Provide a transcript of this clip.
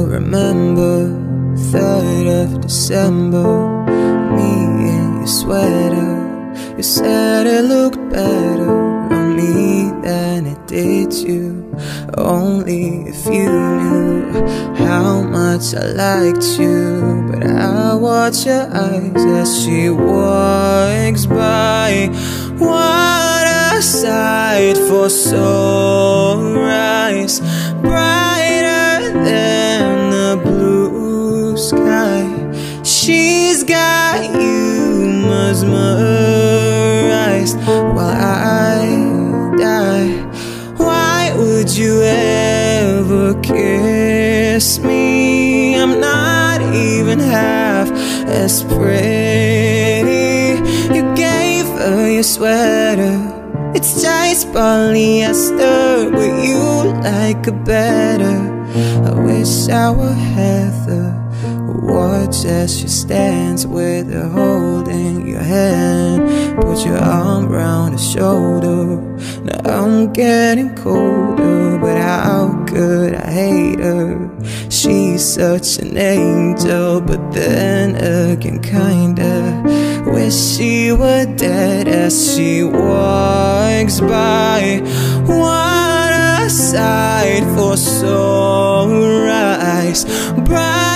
remember 3rd of December, me in your sweater. You said it looked better on me than it did you. Only if you knew how much I liked you. But I watch your eyes as she walks by. What a sight for sore eyes, brighter than the blue sky. She's got you mesmerized while I die. Why would you ever kiss me? I'm not even half as pretty. You gave her your sweater, it's just polyester, but you like it better. I wish I were Heather. Watch as she stands with her holding your hand. Put your arm around her shoulder. Now I'm getting colder, but how could I hate her? She's such an angel, but then again kinda wish she were dead as she walks by. What a sight for sore eyes, bright